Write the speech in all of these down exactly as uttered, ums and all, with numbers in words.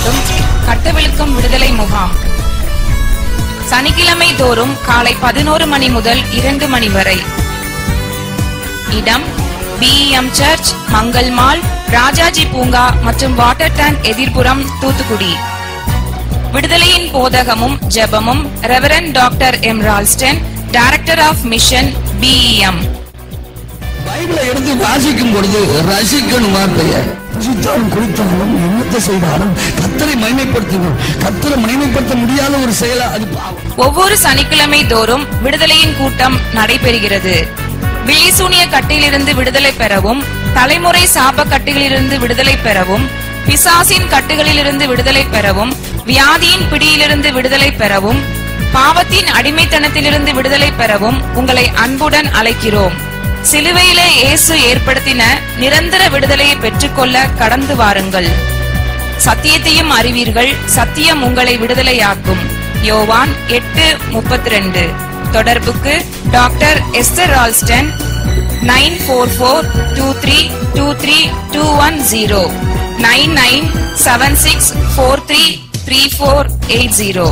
நடத்தும் கட்டவிழ்க்கும் விடுதலை முகாம் சனிக்கிழமை தோறும் காலை பதினோரு மணி முதல் இரண்டு மணி வரை. இடம் B M church, Mangal mall, Rajaji பூங்கா மற்றும் வாட்டர் டேங்க் எதிர்ப்புறம், தூத்துக்குடி. விடுதலையின் போதகமும் ஜெபமும் reverend doctor M Ralston, director of mission, B E M. பைபிளை எடுத்து வாசிக்கும் பொழுது ரசிக்கணும் வார்த்தையை. ரசித்தாலும் குளித்தாலும் என்னத்தை செய்தாலும் கர்த்தரை மகிமைப்படுத்தணும். கர்த்தரை மகிமைப்படுத்த முடியாத ஒரு செயலா அது பாவம். ஒவ்வொரு சனிக்கிழமை தோறும் விடுதலையின் கூட்டம் நடைபெறுகிறது. விழிசூனிய கட்டிலிருந்து விடுதலை பெறவும், தலைமுறை சாப கட்டுகளிலிருந்து விடுதலை பெறவும், பிசாசின் கட்டுகளிலிருந்து விடுதலை பெறவும், வியாதியின் பிடியிலிருந்து விடுதலை பெறவும், பாவத்தின் அடிமைத்தனத்திலிருந்து விடுதலை பெறவும் உங்களை அன்புடன் அழைக்கிறோம். சிலுவையிலே இயேசு ஏற்படுத்தின நிரந்தர விடுதலையை பெற்றுக்கொள்ள கடந்து வாருங்கள். சத்தியத்தையும் அறிவீர்கள், சத்தியம் உங்களை விடுதலையாக்கும். யோவான் எட்டு முப்பத்தி ரெண்டு. தொடர்புக்கு doctor Esther Ralston, nine four four two three two three two one zero, nine nine seven six four three three four eight zero.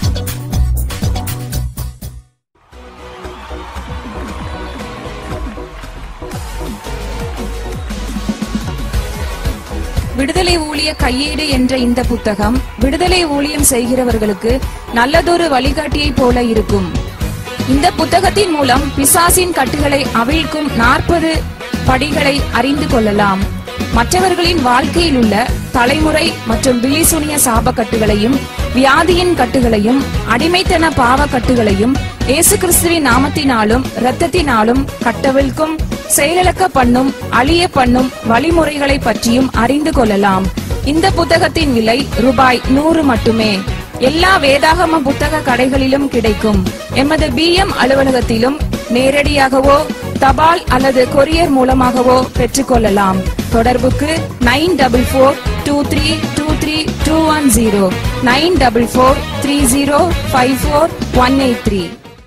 விடுதலை ஊழிய கையேடு என்ற இந்த புத்தகம் விடுதலை ஊழியம் செய்கிறவர்களுக்கு நல்லதொரு வழிகாட்டியை போல இருக்கும். இந்த புத்தகத்தின் மூலம் பிசாசின் கட்டுகளை அவிழ்க்கும் நாற்பது படிகளை அறிந்து கொள்ளலாம். மற்றவர்களின் வாழ்க்கையில் உள்ள தலைமுறை மற்றும் விழிசூனிய சாப கட்டுகளையும், வியாதியின் கட்டுகளையும், அடிமைத்தன பாவ கட்டுகளையும் இயேசு கிறிஸ்துவின் நாமத்தினாலும் இரத்தத்தினாலும் கட்டவிழ்க்கும், செயலிழக்க பண்ணும், அழிய பண்ணும் வழிமுறைகளை பற்றியும் அறிந்து கொள்ளலாம். இந்த புத்தகத்தின் விலை ரூபாய் நூறு மட்டுமே. எல்லா வேதாகம புத்தக கடைகளிலும் கிடைக்கும். எமது பி எம் அலுவலகத்திலும் நேரடியாகவோ தபால் அல்லது கொரியர் மூலமாகவோ பெற்றுக்கொள்ளலாம். தொடர்புக்கு nine double four two three two three two one zero, nine double four three zero five four one eight three.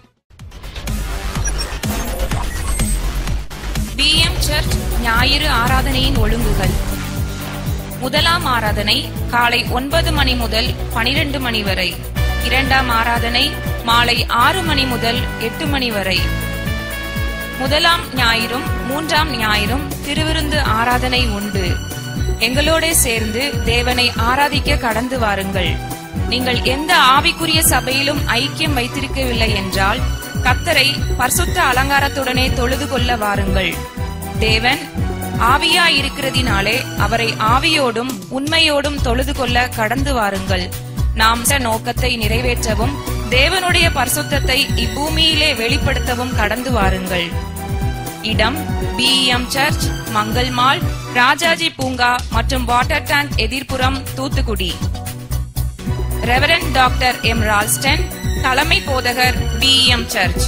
B M church ஞாயிறு ஆராதனையின் ஒழுங்குகள். முதலாம் ஆராதனை காலை ஒன்பது மணி முதல் பனிரெண்டு மணி வரை. இரண்டாம் ஆராதனை மாலை ஆறு மணி முதல் எட்டு மணி வரை. முதலாம் ஞாயிறும் மூன்றாம் ஞாயிறும் திருவிருந்து ஆராதனை உண்டு. எங்களோட சேர்ந்து தேவனை ஆராதிக்க கடந்து வாருங்கள். நீங்கள் எந்த ஆவிக்குரிய சபையிலும் ஐக்கியம் வைத்திருக்கவில்லை என்றால் கர்த்தரை பரிசுத்த அலங்காரத்துடனே தொழுது கொள்ள வாருங்கள். தேவன் ஆவியாயிருக்கிறதினாலே அவரை ஆவியோடும் உண்மையோடும் தொழுது கொள்ள கடந்து வாருங்கள். நாம் நோக்கத்தை நிறைவேற்றவும் தேவனுடைய பரிசுத்தத்தை இப்பூமியிலே வெளிப்படுத்தவும் கடந்து வாருங்கள். இடம் B M church, Mangal mall, Rajaji பூங்கா மற்றும் வாட்டர் டேங்க் எதிர்ப்புறம், Thoothukudi. Reverend doctor M Ralston, தலைமை போதகர், பி எம் சர்ச்.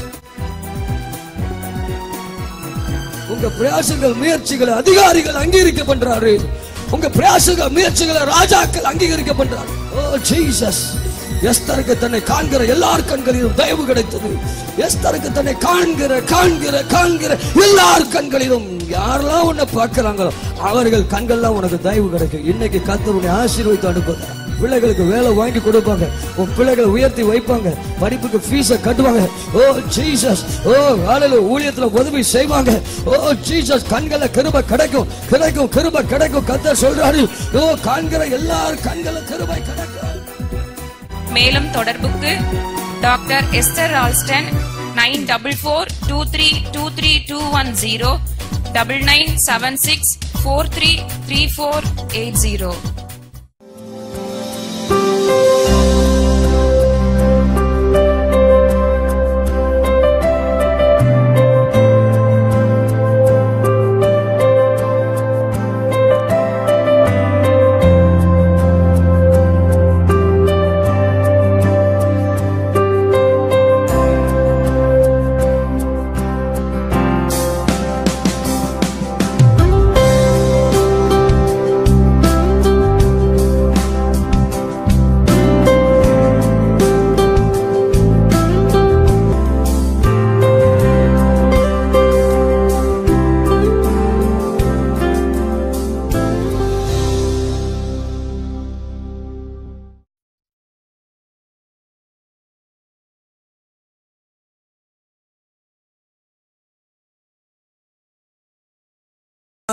உங்க பிரயாசங்கள் முயற்சிகளை அதிகாரிகள் அங்கீகரிக்கப்படுறாரு. உங்க பிரயாசங்கள் முயற்சிகளை ராஜாக்கள் அங்கீகரிக்கப்படுறாரு. ஓ ஜீசஸ். எஸ்தருக்கு தன்னை காண்கிற எல்லார் கண்களிலும் தயவு கிடைத்தது. எஸ்தருக்கு தன்னை காண்கிற காண்கிற காண்கிற எல்லார் கண்களிலும் யாரெல்லாம் உன்னை பார்க்கிறாங்களோ அவர்கள் கண்கள்லாம் உனக்கு தயவு கிடைக்கும். இன்னைக்கு கர்த்தர் உன்னை ஆசீர்வதித்து அனுப்புகிறார். பிள்ளைகளுக்கு வேலை வாங்கி கொடுப்பாங்க. உன் பிள்ளைகளை உயர்த்தி வைப்பாங்க. படிப்புக்கு ஃபீஸை கட்டுவாங்க. ஓ ஜீசஸ். ஓ வேலையில ஊழியத்துல உதவி செய்வாங்க. Oh Jesus. கண்களை கிருபை கிடைக்கும் கிடைக்கும் கிருபை கிடைக்கும். கர்த்தர் சொல்றாரு, ஓ காண்கிற எல்லார் கண்களும் கிருபை கிடைக்கும். மேலும் தொடர்புக்கு doctor Esther Ralston, nine double four two three two three two one zero, double nine seven six four three three four eight zero.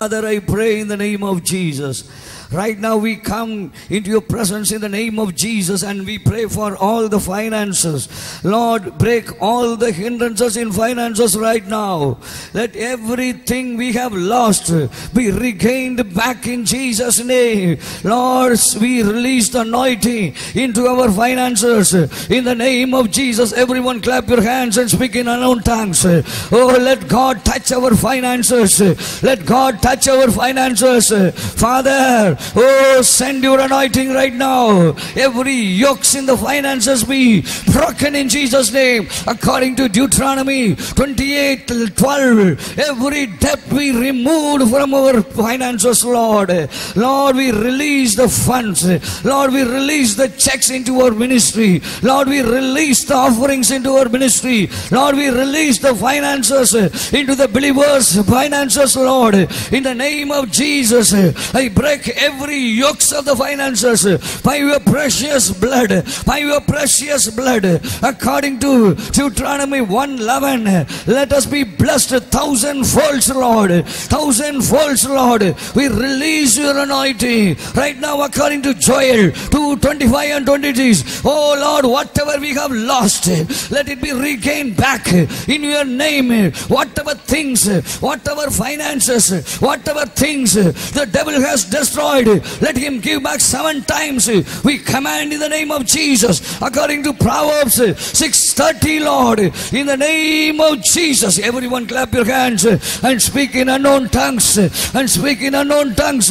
Father, I pray in the name of Jesus. Right now we come into your presence in the name of Jesus, and we pray for all the finances. Lord, break all the hindrances in finances right now. Let everything we have lost be regained back in Jesus' name. Lord, we release the anointing into our finances in the name of Jesus. Everyone clap your hands and speak in unknown tongues. Oh, let God touch our finances. Let God touch our finances. Father, oh, send your anointing right now. Every yokes in the finances be broken in Jesus' name. According to Deuteronomy twenty-eight twelve, every debt be removed from our finances, Lord. Lord, we release the funds. Lord, we release the checks into our ministry. Lord, we release the offerings into our ministry. Lord, we release the finances into the believers' finances, Lord. In the name of Jesus, I break every yokes of the finances by your precious blood, by your precious blood. According to Deuteronomy one eleven, let us be blessed a thousand folds, Lord. Thousand folds, Lord. We release your anointing right now. According to Joel two twenty-five and twenty-six, oh Lord, whatever we have lost, let it be regained back in your name. Whatever things, whatever finances, whatever things the devil has destroyed, let him give back seven times. We command in the name of Jesus. According to Proverbs six thirty, Lord, in the name of Jesus. Everyone clap your hands and speak in unknown tongues. And speak in unknown tongues.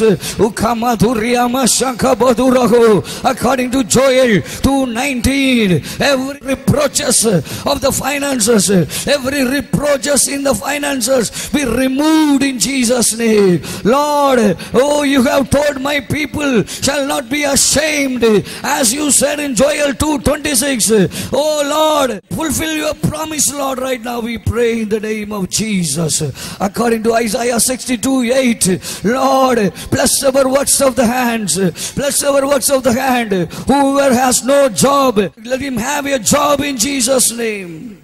According to Joel two nineteen, every reproaches of the finances, every reproaches in the finances be removed in Jesus' name. Lord, oh, you have told my people shall not be ashamed, as you said in Joel two twenty-six. Oh Lord, fulfill your promise, Lord. Right now we pray in the name of Jesus. According to Isaiah sixty-two eight, Lord, bless our works of the hands. Bless our works of the hand. Whoever has no job, let him have a job in Jesus' name.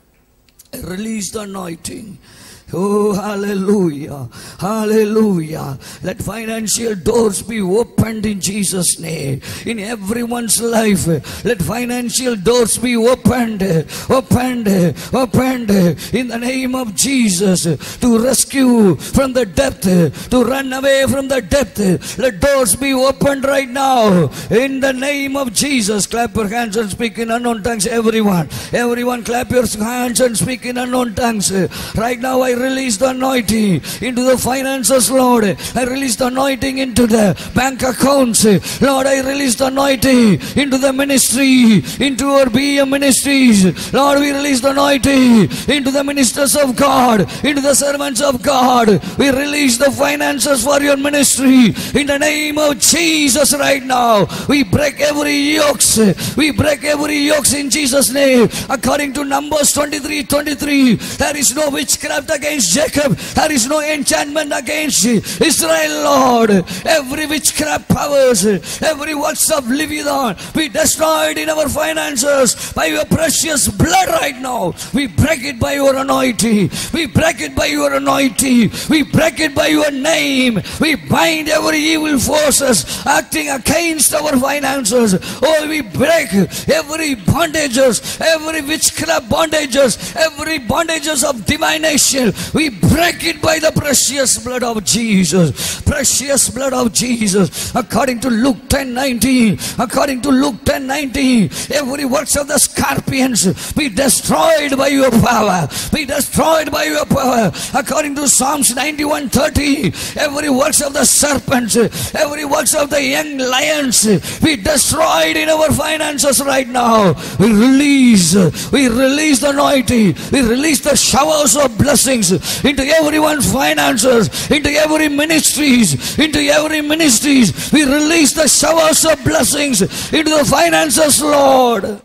Release the anointing. Oh, hallelujah, hallelujah. Let financial doors be opened in Jesus' name. In everyone's life, let financial doors be opened, opened, opened in the name of Jesus. To rescue from the depth, to run away from the depth, let doors be opened right now in the name of Jesus. Clap your hands and speak in unknown tongues, everyone. Everyone clap your hands and speak in unknown tongues. Right now I release the anointing into the finances, Lord. I release the anointing into the bank accounts. Lord, I release the anointing into the ministry, into our B M ministries. Lord, we release the anointing into the ministers of God, into the servants of God. We release the finances for your ministry in the name of Jesus right now. We break every yokes. We break every yokes in Jesus' name. According to Numbers twenty-three twenty-three, there is no witchcraft against Jacob. There is no enchantment against Israel, Lord. Every witchcraft powers, every works of Leviathan be destroyed in our finances by your precious blood right now. We break it by your anointing. We break it by your anointing. We break it by your name. We bind every evil forces acting against our finances. Oh, we break every bondages, every witchcraft bondages, every bondages of divination. We break it by the precious blood of Jesus. Precious blood of Jesus. According to Luke ten nineteen, according to Luke ten nineteen, every works of the scorpions be destroyed by your power. Be destroyed by your power. According to Psalms ninety-one thirty, every works of the serpents, every works of the young lions be destroyed in our finances right now. We release, we release the anointing. We release the showers of blessings into everyone's finances, into every ministries, into every ministries. We release the showers of blessings into the finances, Lord.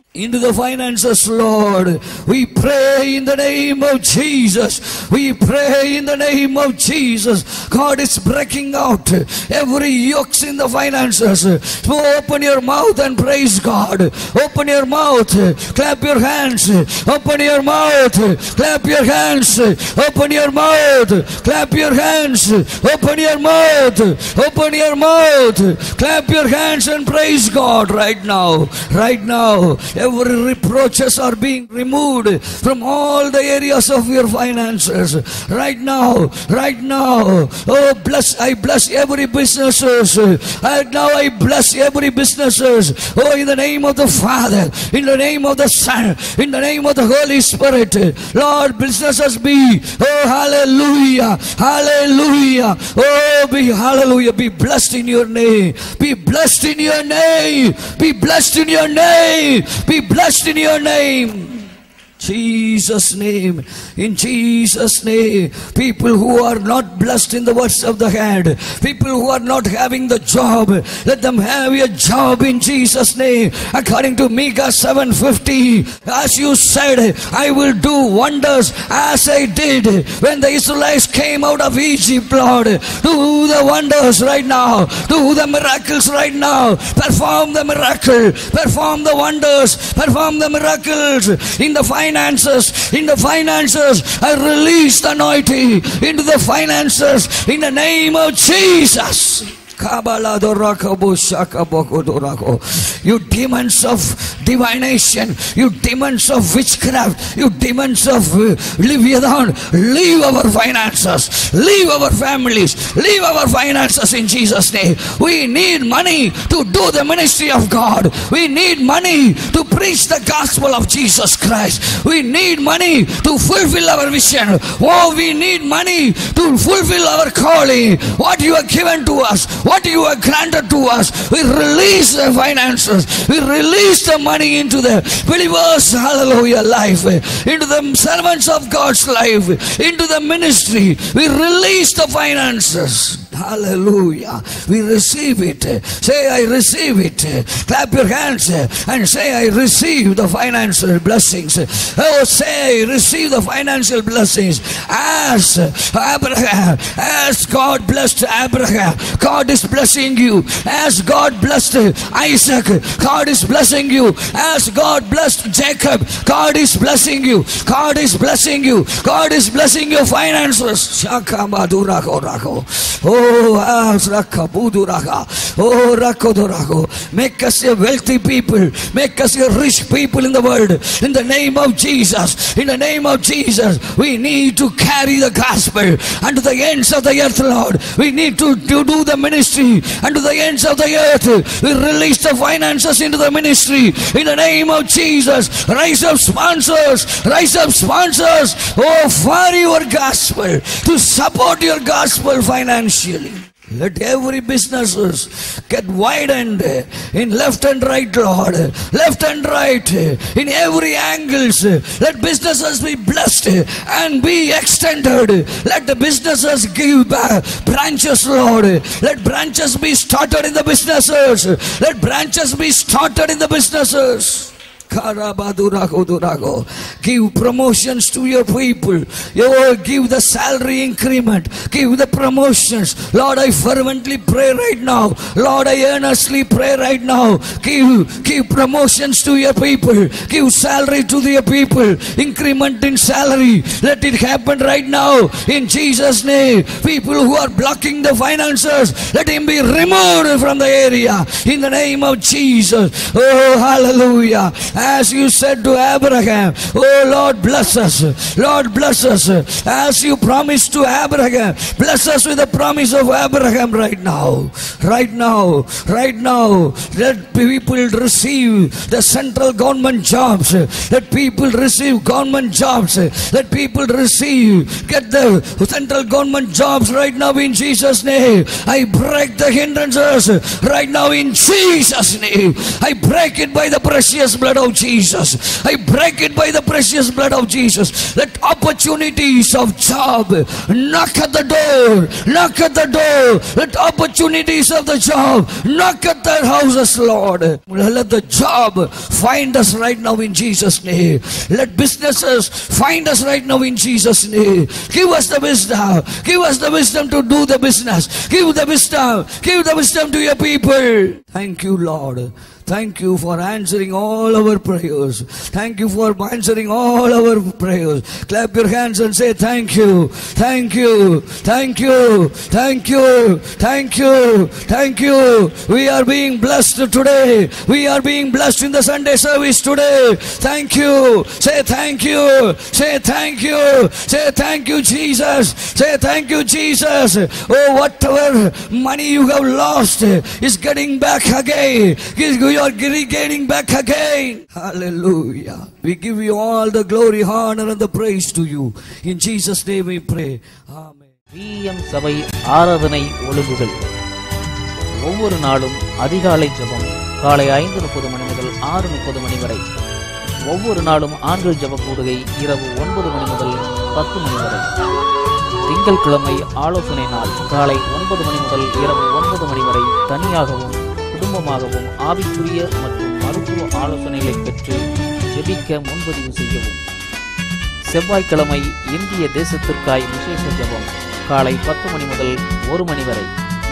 into the finances, Lord. We pray in the name of Jesus. We pray in the name of Jesus. God is breaking out every yoke in the finances. So open your mouth and praise God. Open your mouth, clap your hands. Open your mouth, clap your hands. Open your mouth, clap your hands. Open your mouth, open your mouth, clap your hands and praise God right now. Right now. Every reproaches are being removed from all the areas of your finances. Right now, right now. Oh, bless, I bless every businesses. Right now I bless every businesses. Oh, in the name of the Father, in the name of the Son, in the name of the Holy Spirit. Lord, businesses be, oh, hallelujah, hallelujah. Oh, be, hallelujah, be blessed in your name. Be blessed in your name. Be blessed in your name. Be blessed in your name. Jesus' name, in Jesus' name. People who are not blessed in the words of the hand, people who are not having the job, let them have a job in Jesus' name. According to Micah seven fifty, as you said, I will do wonders as I did when the Israelites came out of Egypt, Lord. Do the wonders right now. Do the miracles right now. Perform the miracle. Perform the wonders. Perform the miracles in the final finances, in the finances, I release the anointing into the finances in the name of Jesus. You demons of divination, you demons of witchcraft, you demons of uh, Leviathan, leave our finances, leave our families, leave our finances in Jesus' name. We need money to do the ministry of God. We need money to preach the gospel of Jesus Christ. We need money to fulfill our vision. Oh, we need money to fulfill our calling. What you have given to us, what you have granted to us, we release the finances, we release the money into the believers, hallelujah, life, into the servants of God's life, into the ministry. We release the finances. Hallelujah. We receive it. Say, I receive it. Clap your hands and say, I receive the financial blessings. Oh, say, receive the financial blessings. As Abraham, as God blessed Abraham, God is blessing you. As God blessed Isaac, God is blessing you. As God blessed Jacob, God is blessing you. God is blessing you. God is blessing your finances. Oh, Oh, make us a wealthy people. Make us a rich people in the world. In the name of Jesus. In the name of Jesus. We need to carry the gospel unto the ends of the earth, Lord. We need to, to do the ministry unto the ends of the earth. We release the finances into the ministry. In the name of Jesus. Rise up sponsors. Rise up sponsors. Oh, for your gospel. To support your gospel financially. Let every businesses get widened in left and right, Lord. Left and right, in every angles. Let businesses be blessed and be extended. Let the businesses give branches, Lord. Let branches be started in the businesses. Let branches be started in the businesses. Give promotions to your people. You give the salary increment. Give the promotions. Lord, I fervently pray right now. Lord, I earnestly pray right now. Give, give promotions to your people. Give salary to your people. Increment in salary. Let it happen right now. In Jesus' name. People who are blocking the finances, let him be removed from the area. In the name of Jesus. Oh, hallelujah. As you said to Abraham, oh Lord, bless us. Lord, bless us. As you promised to Abraham, bless us with the promise of Abraham right now. Right now. Right now. Let people receive the central government jobs. Let people receive government jobs. Let people receive, get the central government jobs right now in Jesus' name. I break the hindrances right now in Jesus' name. I break it by the precious blood of of Jesus. I break it by the precious blood of Jesus. Let opportunities of job knock at the door, knock at the door. Let opportunities of the job knock at their houses, Lord. Let the job find us right now in Jesus' name. Let businesses find us right now in Jesus' name. Give us the wisdom. Give us the wisdom to do the business. Give the wisdom. Give the wisdom to your people. Thank you, Lord. Thank you for answering all our prayers. Thank you for answering all our prayers. Clap your hands and say thank you. Thank you. Thank you. Thank you. Thank you. Thank you. We are being blessed today. We are being blessed in the Sunday service today. Thank you. Say thank you. Say thank you. Say thank you, Jesus. Say thank you, Jesus. Oh, whatever money you have lost is getting back again. You are getting back again. Hallelujah. We give you all the glory, honor and the praise to you. In Jesus' name we pray. Amen. V M சபை ஆராதனை ஒழுங்குகள். ஒவ்வொரு நாளும் அதிகாலை ஜெபம் காலை ஐந்து முப்பது மணி முதல் ஆறு முப்பது மணி வரை. ஒவ்வொரு நாளும் ஆண்கள் ஜெப கூடுகை இரவு ஒன்பது மணி முதல் பத்து மணி வரை. திங்கட்கிழமை ஆலோசனை நாள் காலை ஒன்பது மணி முதல் இரவு ஒன்பது மணி வரை தனியாகவும் குடும்பமாகவும் ஆவிக்குரிய மற்றும் மருத்துவ ஆலோசனைகளை பெற்று ஜெபிக்க முன்பதிவு செய்யவும். செவ்வாய்க்கிழமை இந்திய தேசத்திற்காய் விசேஷ ஜெபம் காலை பத்து மணி முதல் ஒரு மணி வரை.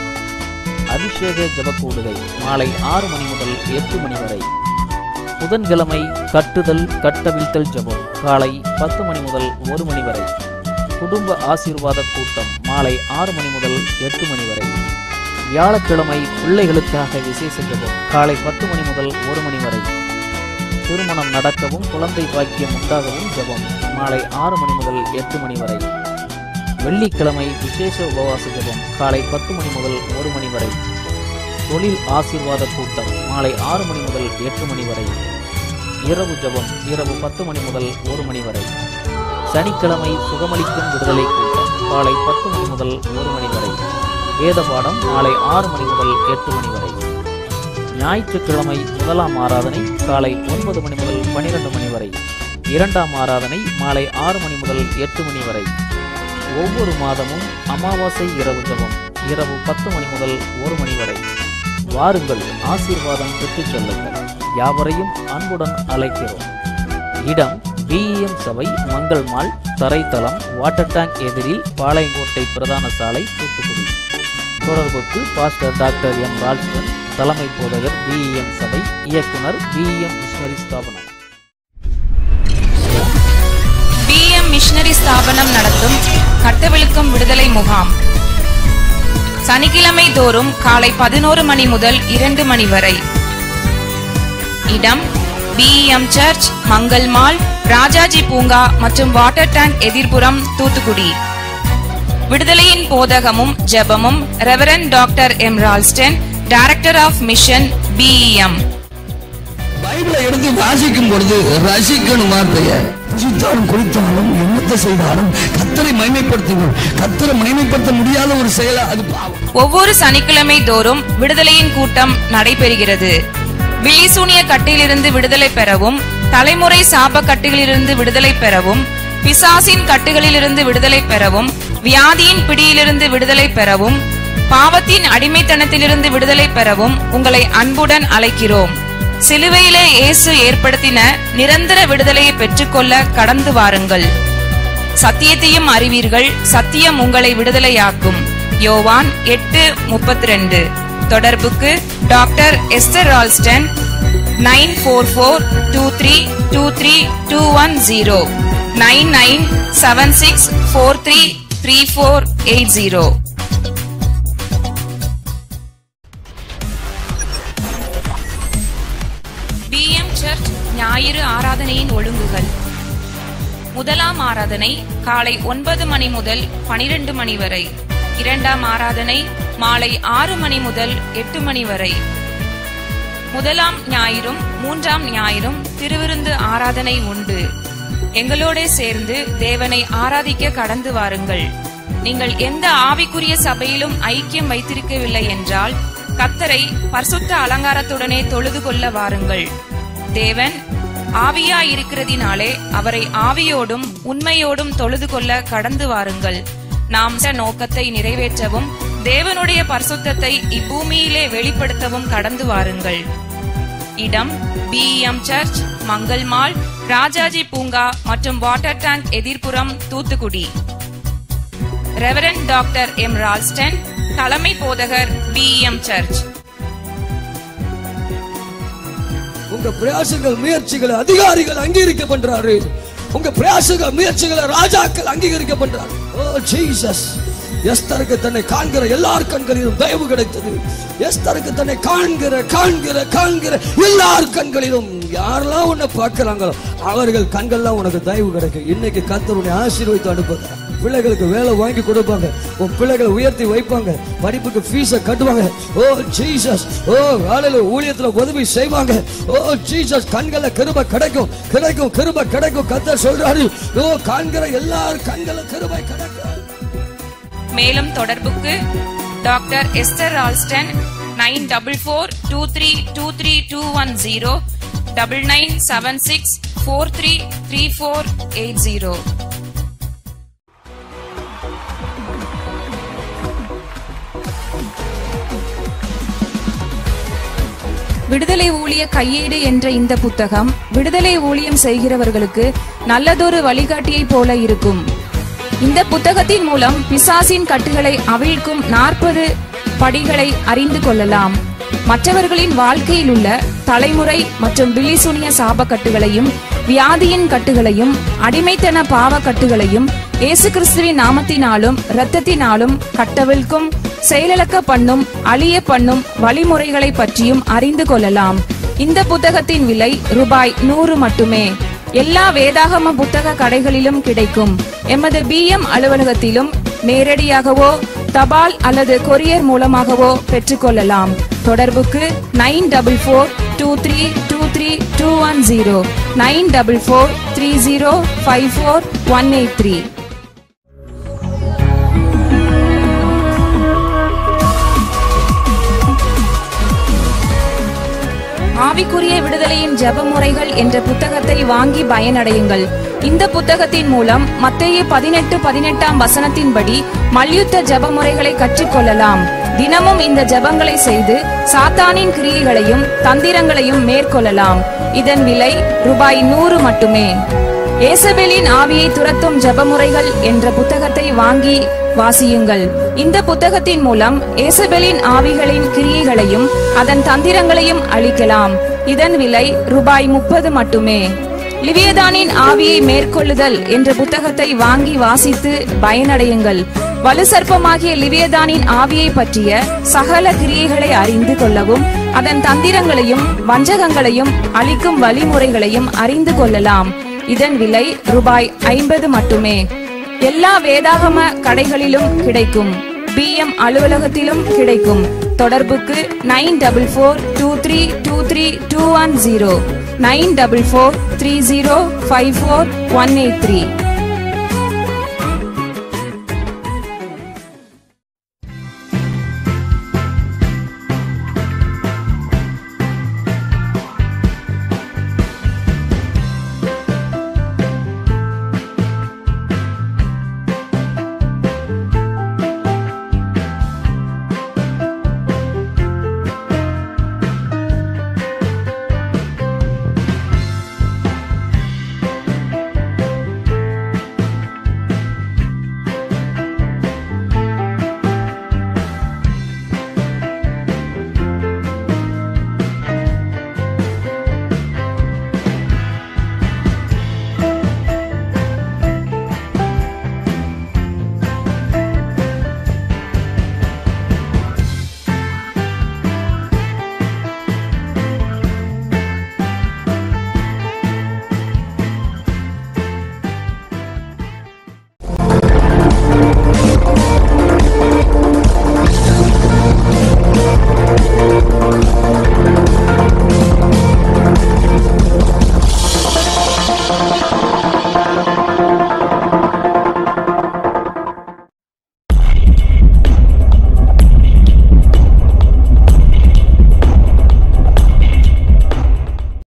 அபிஷேக ஜெபக்கூடுகை மாலை ஆறு மணி முதல் எட்டு மணி வரை. புதன்கிழமை கட்டுதல் கட்டவிழ்த்தல் ஜெபம் காலை பத்து மணி முதல் ஒரு மணி வரை. குடும்ப ஆசீர்வாத கூட்டம் மாலை ஆறு மணி முதல் எட்டு மணி வரை. வியாழக்கிழமை பிள்ளைகளுக்காக விசேஷ ஜெபம் காலை பத்து மணி முதல் ஒரு மணி வரை. திருமணம் நடக்கவும் குழந்தை பாக்கியம் உண்டாகவும் ஜெபம் மாலை ஆறு மணி முதல் எட்டு மணி வரை. வெள்ளிக்கிழமை விசேஷ உபவாச ஜெபம் காலை பத்து மணி முதல் ஒரு மணி வரை. தொழில் ஆசீர்வாத கூட்டம் மாலை ஆறு மணி முதல் எட்டு மணி வரை. இரவு ஜெபம் இரவு பத்து மணி முதல் ஒரு மணி வரை. சனிக்கிழமை சுகமளிக்கும் விடுதலை கூட்டம் காலை பத்து மணி முதல் ஒரு மணி வரை. வேத பாடம் மாலை ஆறு மணி முதல் எட்டு மணி வரை. ஞாயிற்றுக்கிழமை முதலாம் ஆராதனை காலை ஒன்பது மணி முதல் பனிரெண்டு மணி வரை. இரண்டாம் ஆராதனை மாலை ஆறு மணி முதல் எட்டு மணி வரை. ஒவ்வொரு மாதமும் அமாவாசை இரவு ஜெபம் இரவு பத்து மணி முதல் ஒரு மணி வரை. வாருங்கள், ஆசீர்வாதம் பெற்றுச் செல்லுங்கள். யாவரையும் அன்புடன் அழைக்கிறோம். இடம் V M சபை மங்கள் மால், தரைத்தளம் வாட்டர் டேங்க் எதிரில், பாளையங்கோட்டை பிரதான சாலை, தூத்துக்குடி. தொடர்புக்கு பாஸ்டர் டாக்டர் எம் ராஜ்கன், தலைமை போதகர் V M சபை, இயக்குனர் V M மிஷனரி ஸ்தாபனம். V M மிஷனரி ஸ்தாபனம் நடத்தும் கட்டவிழுக்கும் விடுதலை முகாம் சனிக்கிழமை தோறும் காலை பதினோரு மணி முதல் இரண்டு மணி வரை. இடம் V M church, Mangal mall, Rajaji பூங்கா மற்றும் வாட்டர் டேங்க் எதிர்ப்புறம், தூத்துக்குடி. விடுதலையின் போதகமும் ஜெபமும் reverend doctor M Ralston, director of mission B E M. பைபிளை எடுத்து வாசிக்கும் பொழுது ரசிக்கணும் வார்த்தைய. ரசித்தாலும் குறித்தாலும் என்னத்தை செய்தாலும் கர்த்தரை மகிமைப்படுத்துங்கள். கர்த்தரை மகிமைப்படுத்த முடியாத ஒரு செயலா அது பாவம். ஒவ்வொரு சனிக்கிழமை தோறும் விடுதலையின் கூட்டம் நடைபெறுகிறது. விழிசூனிய கட்டிலிருந்து விடுதலை பெறவும், தலைமுறை சாப கட்டுகளிலிருந்து விடுதலை பெறவும், பிசாசின் கட்டுகளிலிருந்து விடுதலை பெறவும், வியாதியின் பிடியிலிருந்து விடுதலை பெறவும், பாவத்தின் அடிமைத்தனத்திலிருந்து விடுதலை பெறவும் உங்களை அன்புடன் அழைக்கிறோம். சிலுவையிலே இயேசு ஏற்படுத்தின நிரந்தர விடுதலையை பெற்றுக்கொள்ள கடந்து வாருங்கள். சத்தியத்தையும் அறிவீர்கள், சத்தியம் உங்களை விடுதலையாக்கும். யோவான் எட்டு முப்பத்தி ரெண்டு. தொடர்புக்கு doctor Esther Ralston, nine four four two three two three two one zero, nine nine seven six four three three four eight zero. V M church ஞாயிறு ஆராதனையின் ஒழுங்குகள். முதலாம் ஆராதனை காலை ஒன்பது மணி முதல் பனிரெண்டு மணி வரை. இரண்டாம் ஆராதனை மாலை ஆறு மணி முதல் எட்டு மணி வரை. முதலாம் ஞாயிறும் மூன்றாம் ஞாயிறும் திருவிருந்து ஆராதனை உண்டு. எங்களோட சேர்ந்து தேவனை ஆராதிக்க கடந்து வாருங்கள். நீங்கள் எந்த ஆவிக்குரிய சபையிலும் ஐக்கியம் வைத்திருக்கவில்லை என்றால் கர்த்தரை பரிசுத்த அலங்காரத்துடனே தொழுது கொள்ள வாருங்கள். தேவன் ஆவியாயிருக்கிறதினாலே அவரை ஆவியோடும் உண்மையோடும் தொழுது கொள்ள கடந்து வாருங்கள். நாம் நோக்கத்தை நிறைவேற்றவும் தேவனுடைய பரிசுத்தத்தை இப்பூமியிலே வெளிப்படுத்தவும் கடந்து வாருங்கள். இடம் B M church, Mangal mall, Rajaji பூங்கா மற்றும் வாட்டர் டேங்க் எதிர்ப்புறம், Thoothukudi. Reverend doctor M Ralston, தலைமை போதகர், பி எம் சர்ச். உங்க பிரயாசங்கள் முயற்சிகளை அதிகாரிகள் அங்கீகரிக்க பண்றாரு. உங்க பிரயாசங்கள் முயற்சிகளை ராஜாக்கள் அங்கீகரிக்க பண்றாரு. ஓ ஜீசஸ். எஸ்தருக்கு தன்னை காண்கிற எல்லார் கண்களிலும் தயவு கிடைத்தது. எஸ்தருக்கு தன்னை காண்கிற காண்கிற காண்கிற எல்லார் கண்களிலும் யாரெல்லாம் உன்னை பார்க்கிறாங்களோ அவர்கள் கண்கள்லாம் உனக்கு தயவு கிடைக்கும். இன்னைக்கு கர்த்தர் உன்னை ஆசீர்வதித்து அனுப்புகிறார். பிள்ளைகளுக்கு வேலை வாங்கி கொடுப்பாங்க, உன் பிள்ளைகளை உயர்த்தி வைப்பாங்க, படிப்புக்கு ஃபீஸை கட்டுவாங்க. ஓ ஜீசஸ். ஓ வேலையில ஊழியத்துல உதவி செய்வாங்க. Oh Jesus. கண்களை கிருபை கிடைக்கும் கிடைக்கும் கிருபை கிடைக்கும். கர்த்தர் சொல்றாரு, ஓ காண்கிற எல்லார் கண்களும் கிருபை கிடைக்கும். மேலும் தொடர்புக்கு doctor Esther Ralston nine double four two three two three two one zero double nine seven six four three three four eight zero. விடுதலை ஊழிய கையேடு என்ற இந்த புத்தகம் விடுதலை ஊழியம் செய்கிறவர்களுக்கு நல்லதொரு வழிகாட்டியை போல இருக்கும். இந்த புத்தகத்தின் மூலம் பிசாசின் கட்டுகளை அவிழ்க்கும் நாற்பது படிகளை அறிந்து கொள்ளலாம். மற்றவர்களின் வாழ்க்கையில் உள்ள தலைமுறை மற்றும் பிலிசுனிய சாப கட்டுகளையும், வியாதியின் கட்டுகளையும், அடிமைத்தன பாவ கட்டுகளையும் இயேசு கிறிஸ்துவின் நாமத்தினாலும் இரத்தத்தினாலும் கட்டவிழ்க்கும், செயலிழக்க பண்ணும், அழிய பண்ணும் வழிமுறைகளை பற்றியும் அறிந்து கொள்ளலாம். இந்த புத்தகத்தின் விலை ரூபாய் நூறு மட்டுமே. எல்லா வேதாகம புத்தக கடைகளிலும் கிடைக்கும். எமது பி எம் அலுவலகத்திலும் நேரடியாகவோ தபால் அல்லது கொரியர் மூலமாகவோ பெற்றுக்கொள்ளலாம். தொடர்புக்கு nine double four two three two three two one zero nine double four three zero five four one eight three. ஆவிக்குரிய விடுதலையின் ஜெப முறைகள் என்ற புத்தகத்தை வாங்கி பயனடையுங்கள். இந்த புத்தகத்தின் மூலம் மத்தேயு பதினெட்டு பதினெட்டாம் வசனத்தின்படி மல்யுத்த ஜெப முறைகளை கற்றுக்கொள்ளலாம். தினமும் இந்த ஜெபங்களை செய்து சாத்தானின் கிரியைகளையும் தந்திரங்களையும் மேற்கொள்ளலாம். இதன் விலை ரூபாய் நூறு மட்டுமே. ஏசபேலின் ஆவியை துரத்தும் ஜெபமுறைகள் என்ற புத்தகத்தை வாங்கி வாசியுங்கள். இந்த புத்தகத்தின் மூலம் ஏசபேலின் ஆவிகளின் கிரியைகளையும் அதன் தந்திரங்களையும் அழிக்கலாம். இதன் விலை ரூபாய் முப்பது மட்டுமே. லிவியதானின் ஆவியை மேற்கொள்ளுதல் என்ற புத்தகத்தை வாங்கி வாசித்து பயனடையுங்கள். வலு சர்ப்பமாகிய லிவியதானின் ஆவியை பற்றிய சகல கிரியைகளை அறிந்து கொள்ளவும், அதன் தந்திரங்களையும் வஞ்சகங்களையும் அழிக்கும் வழிமுறைகளையும் அறிந்து கொள்ளலாம். இதன் விலை ரூபாய் ஐம்பது மட்டுமே. எல்லா வேதாகம கடைகளிலும் கிடைக்கும். பி எம் அலுவலகத்திலும் கிடைக்கும். தொடர்புக்கு nine double four two three two three two one zero nine double four three zero five four one eight three.